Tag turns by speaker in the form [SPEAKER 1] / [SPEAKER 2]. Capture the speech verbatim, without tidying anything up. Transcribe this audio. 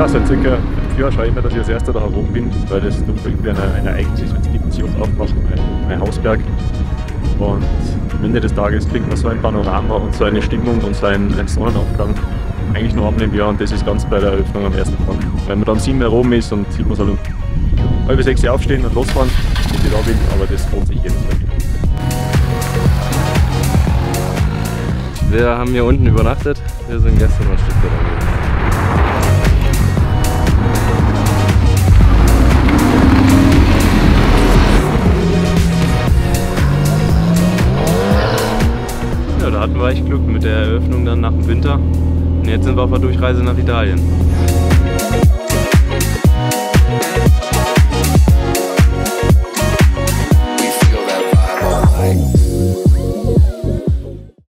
[SPEAKER 1] Ja, seit circa fünf Jahren schaue ich immer, dass ich als Erster da herum bin, weil das irgendwie ein, ein Ereignis ist, wenn es die sich aufmacht, mein, mein Hausberg. Und am Ende des Tages kriegt man so ein Panorama und so eine Stimmung und so einen, einen Sonnenaufgang eigentlich nur einmal im Jahr, und das ist ganz bei der Eröffnung am ersten Tag. Wenn man dann sieben Uhr oben ist und sieht man so halb sechs Uhr aufstehen und losfahren, bis ich da bin, aber das lohnt sich jedes Mal.
[SPEAKER 2] Wir haben hier unten übernachtet, wir sind gestern ein Stück weiter. Ja, da hatten wir echt Glück mit der Eröffnung dann nach dem Winter. Und jetzt sind wir auf der Durchreise nach Italien.